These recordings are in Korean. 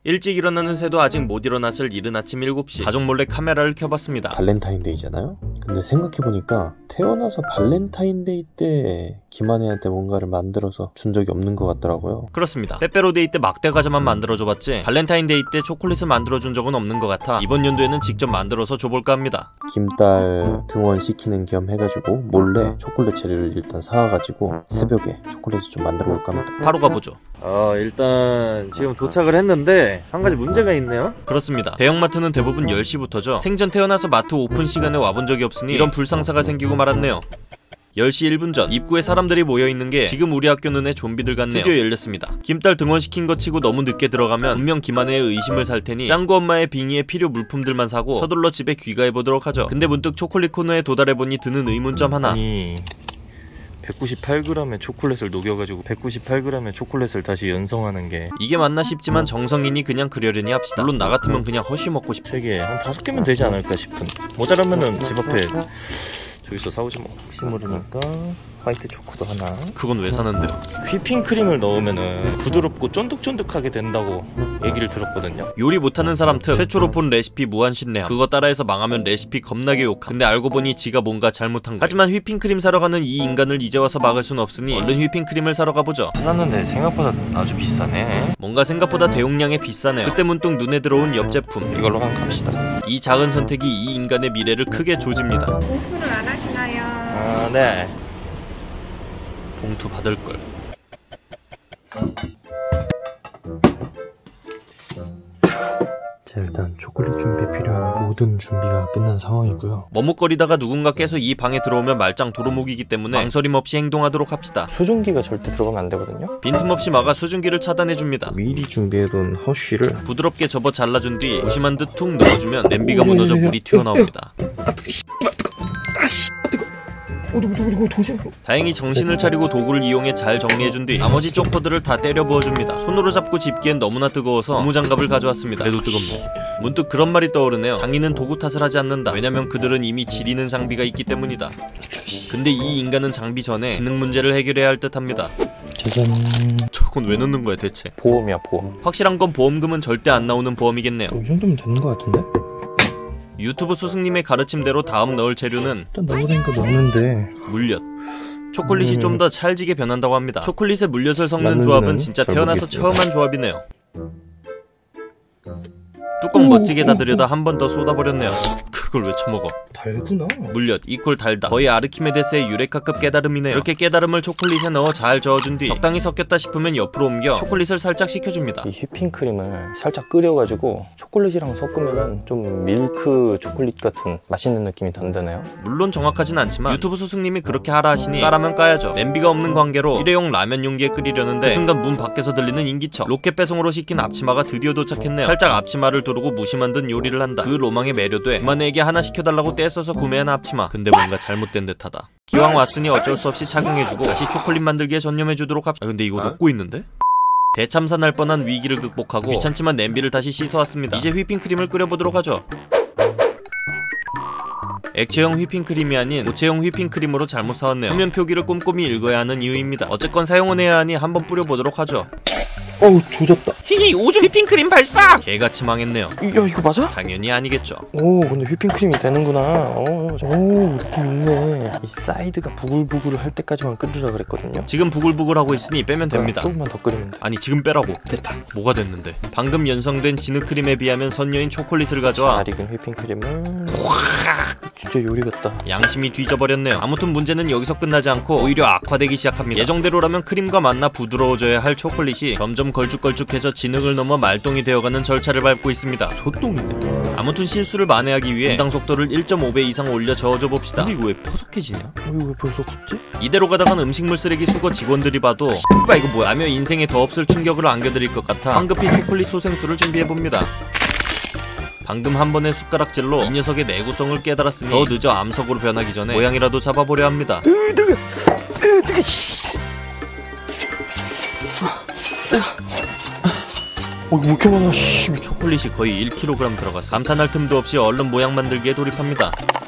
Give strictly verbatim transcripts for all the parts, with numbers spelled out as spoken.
일찍 일어나는 새도 아직 못 일어났을 이른 아침 일곱 시 가족 몰래 카메라를 켜봤습니다. 발렌타인데이잖아요? 근데 생각해보니까 태어나서 발렌타인데이 때 김한혜한테 뭔가를 만들어서 준 적이 없는 것 같더라고요. 그렇습니다. 빼빼로데이 때 막대 과자만 만들어줘봤지 발렌타인데이 때 초콜릿을 만들어준 적은 없는 것 같아 이번 연도에는 직접 만들어서 줘볼까 합니다. 김딸 등원시키는 겸 해가지고 몰래 초콜릿 재료를 일단 사와가지고 새벽에 초콜릿을 좀 만들어볼까 합니다. 바로 가보죠. 어 일단 지금 도착을 했는데 한 가지 문제가 있네요. 그렇습니다. 대형마트는 대부분 열 시부터죠 생전 태어나서 마트 오픈 시간에 와본 적이 없으니 이런 불상사가 생기고 말았네요. 열 시 일 분 전 입구에 사람들이 모여있는 게 지금 우리 학교 눈에 좀비들 같네요. 드디어 열렸습니다. 김딸 등원시킨 거 치고 너무 늦게 들어가면 분명 김한혜의 의심을 살 테니 짱구 엄마의 빙의에 필요 물품들만 사고 서둘러 집에 귀가해보도록 하죠. 근데 문득 초콜릿 코너에 도달해보니 드는 의문점 하나. 아니 백구십팔 그램의 초콜릿을 녹여가지고 백구십팔 그램의 초콜릿을 다시 연성하는 게 이게 맞나 싶지만 정성인이 그냥 그려려니 합시다. 물론 나 같으면 그냥 허쉬 먹고 싶... 세 개, 한 다섯 개면 되지 않을까 싶은. 모자라면은 집 앞에 저기서 사오지 뭐. 혹시 모르니까 화이트 초코도 하나. 그건 왜 사는데요? 휘핑크림을 넣으면은 부드럽고 쫀득쫀득하게 된다고 얘기를 들었거든요. 요리 못하는 사람 특 최초로 본 레시피 무한신뢰함. 그거 따라해서 망하면 레시피 겁나게 욕함. 근데 알고 보니 지가 뭔가 잘못한 거. 하지만 휘핑크림 사러 가는 이 인간을 이제 와서 막을 순 없으니 얼른 휘핑크림을 사러 가보죠. 찾았는데 생각보다 아주 비싸네. 뭔가 생각보다 대용량에 비싸네요. 그때 문득 눈에 들어온 옆 제품. 이걸로 한 갑시다. 이 작은 선택이 이 인간의 미래를 크게 조집니다. 봉투를 안 하시나요? 아 네. 봉투 받을걸. 자, 일단 초콜릿 준비에 필요한 모든 준비가 끝난 상황이고요. 머뭇거리다가 누군가께서 이 방에 들어오면 말짱 도루묵이기 때문에 망설임 없이 행동하도록 합시다. 수증기가 절대 들어가면 안 되거든요. 빈틈없이 막아 수증기를 차단해줍니다. 미리 준비해둔 허쉬를 부드럽게 접어 잘라준 뒤 무심한 듯 툭 넣어주면 냄비가 무너져 물이 튀어나옵니다. 다행히 정신을 차리고 도구를 이용해 잘 정리해준 뒤 나머지 초코들을 다 때려 부어줍니다. 손으로 잡고 집기엔 너무나 뜨거워서 고무장갑을 가져왔습니다. 그래도 뜨겁네. 문득 그런 말이 떠오르네요. 장인은 도구 탓을 하지 않는다. 왜냐면 그들은 이미 지리는 장비가 있기 때문이다. 근데 이 인간은 장비 전에 지능 문제를 해결해야 할 듯합니다. 짜잔. 저건 왜 넣는 거야 대체? 보험이야, 보험. 확실한 건 보험금은 절대 안 나오는 보험이겠네요. 이 정도면 되는 것 같은데? 유튜브 스승님의 가르침대로 다음 넣을 재료는 일단 넣으라니까 넣는데 물엿. 초콜릿이 음. 좀 더 찰지게 변한다고 합니다. 초콜릿에 물엿을 섞는 맞는지는 조합은 진짜 잘 태어나서 모르겠습니다. 처음 한 조합이네요. 뚜껑 멋지게 닫으려다 한 번 더 쏟아버렸네요. 그걸 왜 처먹어? 달구나. 물엿 이퀄 달다. 거의 아르키메데스의 유레카급 깨달음이네요. 이렇게 깨달음을 초콜릿에 넣어 잘 저어준 뒤 적당히 섞였다 싶으면 옆으로 옮겨 초콜릿을 살짝 식혀줍니다. 이 휘핑크림을 살짝 끓여가지고 초콜릿이랑 섞으면은 좀 밀크 초콜릿 같은 맛있는 느낌이 든다네요. 물론 정확하진 않지만 유튜브 스승님이 그렇게 하라 하시니 까라면 까야죠. 냄비가 없는 관계로 일회용 라면 용기에 끓이려는데 그 순간 문 밖에서 들리는 인기척. 로켓 배송으로 시킨 앞치마가 드디어 도착했네요. 살짝 앞치마를 두르고 무심한 듯 요리를 한다. 그 로망에 매료돼 김한혜에게 하나 시켜달라고 떼써서 구매한 앞치마. 근데 뭔가 잘못된 듯하다. 기왕 왔으니 어쩔 수 없이 착용해주고 다시 초콜릿 만들기에 전념해주도록 합시다. 아, 근데 이거 녹고 있는데? 대참사 날 뻔한 위기를 극복하고 귀찮지만 냄비를 다시 씻어왔습니다. 이제 휘핑크림을 끓여보도록 하죠. 액체형 휘핑크림이 아닌 고체형 휘핑크림으로 잘못 사왔네요. 표면 표기를 꼼꼼히 읽어야 하는 이유입니다. 어쨌건 사용은 해야 하니 한번 뿌려보도록 하죠. 어우, 조졌다. 히히 오줌 휘핑크림 발사! 개같이 망했네요. 야, 이거 맞아? 당연히 아니겠죠. 오, 근데 휘핑크림이 되는구나. 오, 오, 느낌 있네. 이 사이드가 부글부글 할 때까지만 끓이라 그랬거든요. 지금 부글부글하고 있으니 빼면 됩니다. 조금만 더 끓이면 돼. 아니 지금 빼라고. 됐다. 뭐가 됐는데? 방금 연성된 진흙크림에 비하면 선녀인 초콜릿을 가져와 잘 익은 휘핑크림을 진짜 요리 같다. 양심이 뒤져버렸네요. 아무튼 문제는 여기서 끝나지 않고 오히려 악화되기 시작합니다. 예정대로라면 크림과 만나 부드러워져야 할 초콜릿이 점점 걸쭉걸쭉해져 진흙을 넘어 말똥이 되어가는 절차를 밟고 있습니다. 소똥이네. 아무튼 실수를 만회하기 위해 분당 속도를 일 점 오 배 이상 올려 저어줘 봅시다. 근데 이거 왜 퍼석해지냐? 이거 왜 벌써 컸지? 이대로 가다간 음식물 쓰레기 수거 직원들이 봐도 씨발 이거 뭐야 하며 인생에 더 없을 충격을 안겨드릴 것 같아 황급히 초콜릿 소생술을 준비해봅니다. 방금 한 번의 숟가락질로 이 녀석의 내구성을 깨달았으니 더 늦어 암석으로 변하기 전에 모양이라도 잡아보려 합니다. 어, 이거 왜 이렇게 많아, 씨. 초콜릿이 거의 일 킬로그램 들어갔어. 감탄할 틈도 없이 얼른 모양 만들기에 돌입합니다.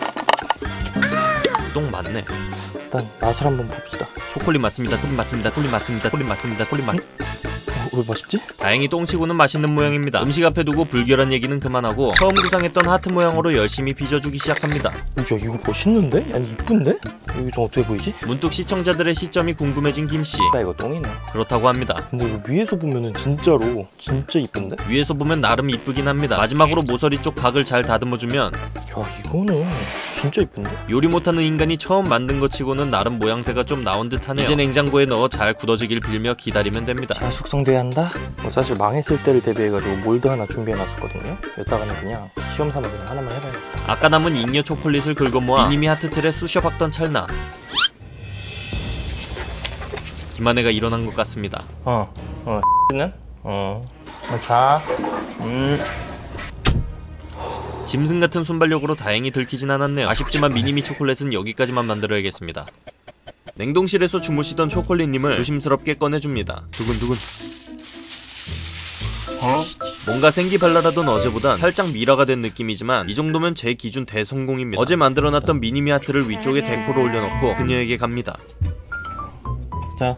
똥 맞네. 일단 맛을 한번 봅시다. 초콜릿 맞습니다. 콜릿 맞습니다. 콜릿 맞습니다. 콜릿 맞습니다. 콜릿 맞. 왜 맛있지? 다행히 똥치고는 맛있는 모양입니다. 음식 앞에 두고 불결한 얘기는 그만하고 처음 구상했던 하트 모양으로 열심히 빚어주기 시작합니다. 야 이거 멋있는데? 아니 이쁜데? 여기 좀 어떻게 보이지? 문득 시청자들의 시점이 궁금해진 김씨. 야 이거 똥이네. 그렇다고 합니다. 근데 이거 위에서 보면은 진짜로 진짜 이쁜데? 위에서 보면 나름 이쁘긴 합니다. 마지막으로 모서리 쪽 각을 잘 다듬어주면 야 이거는 진짜 이쁜데? 요리 못하는 인간이 처음 만든 것 치고는 나름 모양새가 좀 나온 듯하네요. 이제 냉장고에 넣어 잘 굳어지길 빌며 기다리면 됩니다. 잘 숙성돼야 한다? 뭐 사실 망했을 때를 대비해가지고 몰드 하나 준비해놨었거든요. 여기다가는 그냥 시험 삼아 그냥 하나만 해봐야겠다. 아까 남은 잉여 초콜릿을 긁어모아 미니미 하트틀에 쑤셔 박던 찰나 김한혜가 일어난 것 같습니다. 어, 어, 는 어, 자, 음. 짐승 같은 순발력으로 다행히 들키진 않았네요. 아쉽지만 미니미 초콜릿은 여기까지만 만들어야겠습니다. 냉동실에서 주무시던 초콜릿님을 조심스럽게 꺼내줍니다. 두근두근. 어? 뭔가 생기발랄하던 어제보단 살짝 미라가 된 느낌이지만 이 정도면 제 기준 대성공입니다. 어제 만들어놨던 미니미 하트를 위쪽에 데코로 올려놓고 그녀에게 갑니다. 자.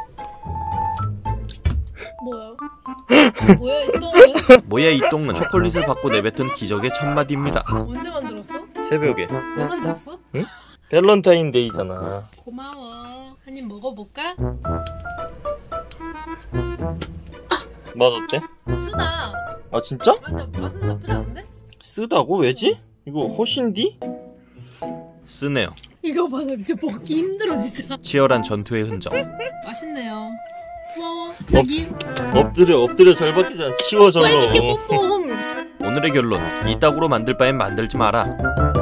뭐야? 뭐야 이 똥은? 뭐야 이 똥은 초콜릿을 받고 내뱉은 기적의 첫마디입니다. 언제 만들었어? 새벽에. 왜 만들었어? 응? 밸런타인데이잖아. 고마워. 한 입 먹어볼까? 맛 어때? 쓰다. 아 진짜? 완전 맛은 나쁘지 않은데? 쓰다고? 왜지? 이거 허신디? 쓰네요. 이거 봐, 나 진짜 먹기 힘들어 진짜. 치열한 전투의 흔적. 맛있네요. 고마워. 자기. 엎드려 엎드려 잘 받기잖아. 치워 저거. 왜 이렇게 뽀뽀. 오늘의 결론. 이따구로 만들 바엔 만들지 마라.